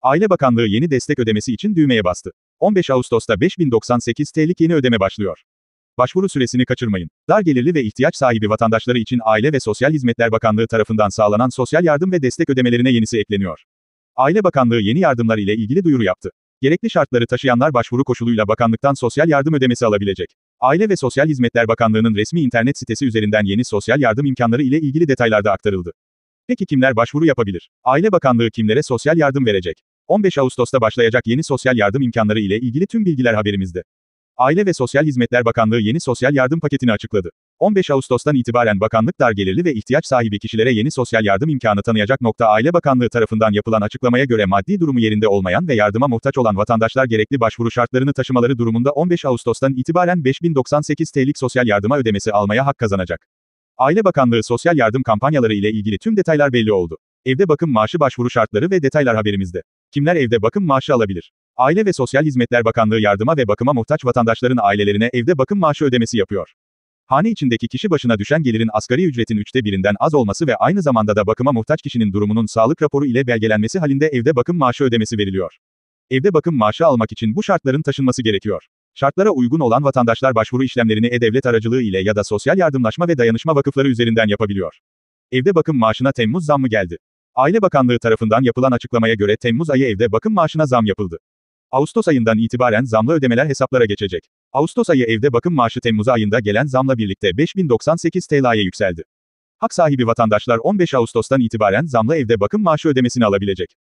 Aile Bakanlığı yeni destek ödemesi için düğmeye bastı. 15 Ağustos'ta 5098 TL'lik yeni ödeme başlıyor. Başvuru süresini kaçırmayın. Dar gelirli ve ihtiyaç sahibi vatandaşları için Aile ve Sosyal Hizmetler Bakanlığı tarafından sağlanan sosyal yardım ve destek ödemelerine yenisi ekleniyor. Aile Bakanlığı yeni yardımlar ile ilgili duyuru yaptı. Gerekli şartları taşıyanlar başvuru koşuluyla bakanlıktan sosyal yardım ödemesi alabilecek. Aile ve Sosyal Hizmetler Bakanlığı'nın resmi internet sitesi üzerinden yeni sosyal yardım imkanları ile ilgili detaylar da aktarıldı. Peki kimler başvuru yapabilir? Aile Bakanlığı kimlere sosyal yardım verecek? 15 Ağustos'ta başlayacak yeni sosyal yardım imkanları ile ilgili tüm bilgiler haberimizde. Aile ve Sosyal Hizmetler Bakanlığı yeni sosyal yardım paketini açıkladı. 15 Ağustos'tan itibaren bakanlık dar gelirli ve ihtiyaç sahibi kişilere yeni sosyal yardım imkanı tanıyacak. Aile Bakanlığı tarafından yapılan açıklamaya göre maddi durumu yerinde olmayan ve yardıma muhtaç olan vatandaşlar gerekli başvuru şartlarını taşımaları durumunda 15 Ağustos'tan itibaren 5098 TL'lik sosyal yardıma ödemesi almaya hak kazanacak. Aile Bakanlığı sosyal yardım kampanyaları ile ilgili tüm detaylar belli oldu. Evde bakım maaşı başvuru şartları ve detaylar haberimizde. Kimler evde bakım maaşı alabilir? Aile ve Sosyal Hizmetler Bakanlığı yardıma ve bakıma muhtaç vatandaşların ailelerine evde bakım maaşı ödemesi yapıyor. Hane içindeki kişi başına düşen gelirin asgari ücretin 1/3'nden az olması ve aynı zamanda da bakıma muhtaç kişinin durumunun sağlık raporu ile belgelenmesi halinde evde bakım maaşı ödemesi veriliyor. Evde bakım maaşı almak için bu şartların taşınması gerekiyor. Şartlara uygun olan vatandaşlar başvuru işlemlerini e-Devlet aracılığı ile ya da Sosyal Yardımlaşma ve Dayanışma Vakıfları üzerinden yapabiliyor. Evde bakım maaşına Temmuz zammı geldi. Aile Bakanlığı tarafından yapılan açıklamaya göre Temmuz ayı evde bakım maaşına zam yapıldı. Ağustos ayından itibaren zamlı ödemeler hesaplara geçecek. Ağustos ayı evde bakım maaşı Temmuz ayında gelen zamla birlikte 5098 TL'ye yükseldi. Hak sahibi vatandaşlar 15 Ağustos'tan itibaren zamlı evde bakım maaşı ödemesini alabilecek.